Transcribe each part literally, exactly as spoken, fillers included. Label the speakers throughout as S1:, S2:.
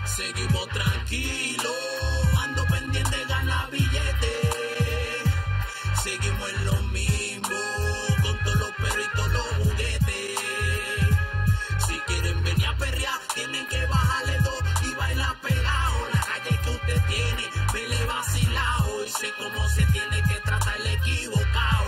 S1: Seguimos tranquilos, ando pendiente de ganar billetes. Seguimos en lo mismo, con todos los perritos, los juguetes. Si quieren venir a perrear, tienen que bajarle dos y bailar pegado. La calle que usted tiene, vele vacilado. Y sé cómo se tiene que tratar el equivocado.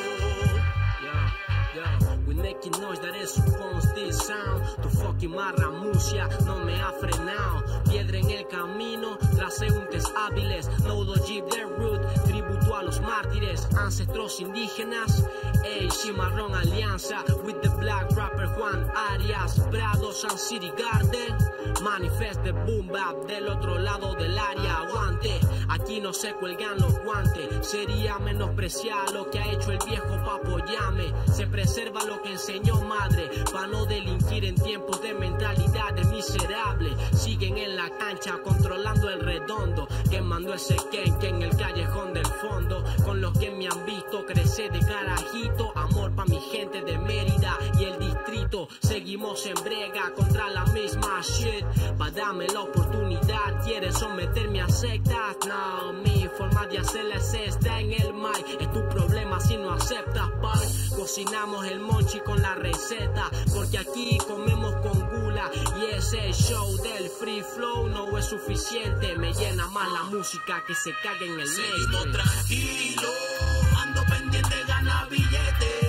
S2: We making noise, that is phones this sound. Tu fucking marramucia no me ha frenado. Piedra en el camino, transeúntes hábiles. Lodo jeep de root, tributo a los mártires. Ancestros indígenas, ey, Cimarrón alianza. With the black rapper Juan Arias. Prado, Sun City Garden. Manifest the boom bap del otro lado del área. Aguante, aquí no se cuelgan los guantes. Sería menospreciar lo que ha hecho el viejo pa' apoyarme. Se preserva lo que enseñó madre, pa' no delinquir en tiempos de mentalidad de miserable. Siguen en la cancha controlando el redondo, quemando ese kenke en el callejón del fondo. Con los que me han visto crecer de carajito, amor pa' mi gente de Mérida y el distrito. Seguimos en brega contra la misma shit, pa' darme la oportunidad. ¿Quieres someterme a sectas? No, mi forma de hacerla es esta en el mic. Es tu problema si no aceptas, par. Cocinamos el monchi con la receta, porque aquí comemos con gula. Y ese show del free flow no es suficiente. Me llena más la música que se cague en el medio.
S1: Seguimos tranquilos, ando pendiente de ganar billetes.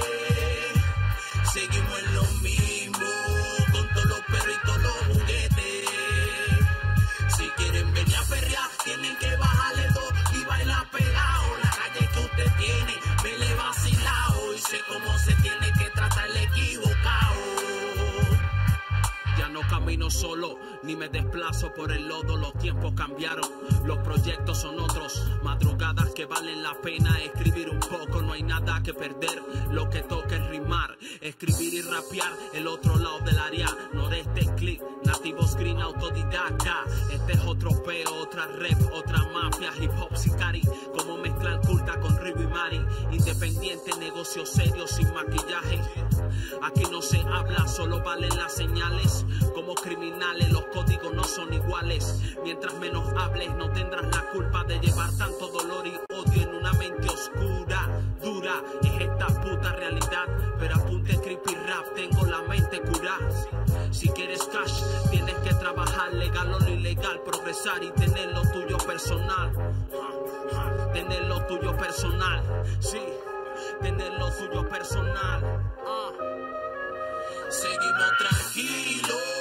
S1: Seguimos en lo mismo, con todos los perritos, los juguetes. Si quieren venir a perrear, tienen que bajarle dos y bailar pegado. La calle que usted tiene, vele vacilado. Y sé cómo se tiene que tratar el equivocado.
S2: Ya no camino solo, ni me desplazo por el lodo. Los tiempos cambiaron, los proyectos son otros. Madrugadas que valen la pena, escribir un poco, no hay nada que perder. Lo que toca es rimar, escribir y rapear. El otro lado del área, noreste click, nativos green autodidacta. Este es otro peo, otra rep, otra mafia, hip hop sicari. Como mezclar culta con Rigo y Mari. Independiente, negocio serio, sin maquillaje. Aquí no se habla, solo valen las señales. Como criminales, los códigos no son iguales. Mientras menos hables, no tendrás la culpa de llevar tanto dolor y odio en una mente oscura. Dura es esta puta realidad, pero apunte creepy rap, tengo la mente curada. Si quieres cash, tienes que trabajar legal o lo ilegal, progresar y tener lo tuyo personal. Tener lo tuyo personal, sí, tener lo tuyo personal.
S1: Seguimos tranquilos,